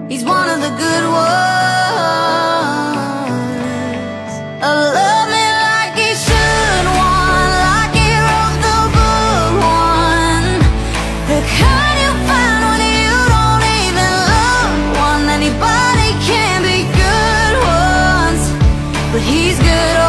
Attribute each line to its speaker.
Speaker 1: He's one of the good ones. Love me like he should want, like he wrote the book one. The kind you find when you don't even love one. Anybody can be good once, but he's good